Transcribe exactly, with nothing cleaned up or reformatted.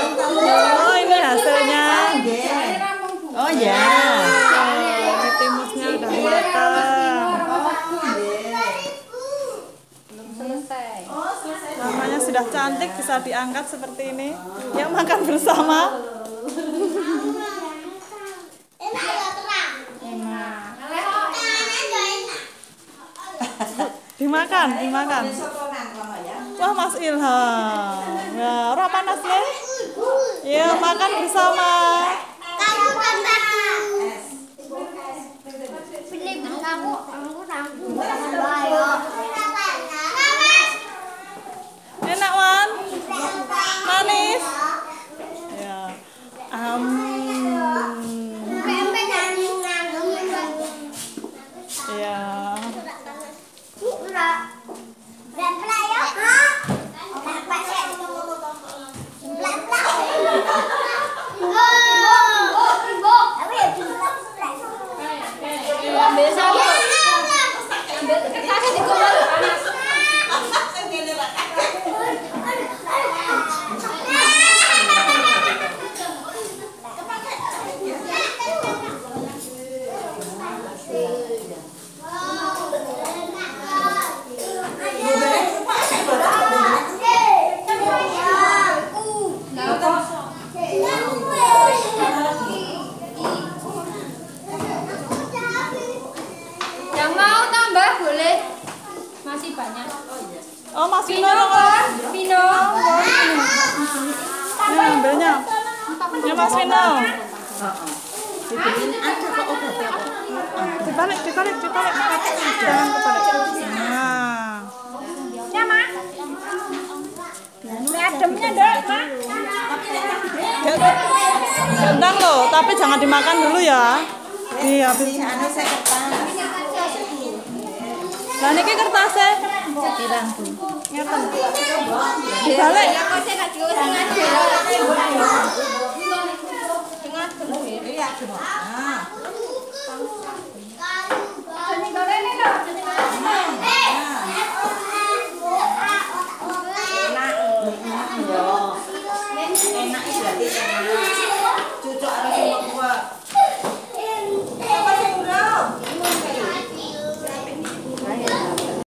Oh, ini hasilnya. Oh ya. Ini timusnya udah matang. Namanya sudah cantik, bisa diangkat seperti ini. Yuk makan bersama. Dimakan, dimakan. Wah, Mas Ilham. Ya, ora panas ya? Ya, makan bersama. Enak, Wan? Manis? Ya. Um. Ya. Yang mau tambah boleh, masih banyak. Oh, Mas Vino, Vino. Ya, ambilnya. Ya, Mas Vino. Dibalik, dibalik, dibalik. Jangan kebalik. Nah. Ya, Ma. Ademnya, Dok, Ma. Gendang loh, tapi jangan dimakan dulu ya. Iya, habis. Lah niki kertasnya. Pirang, Bu? Ngeten. Dibalik. Enak berarti enak.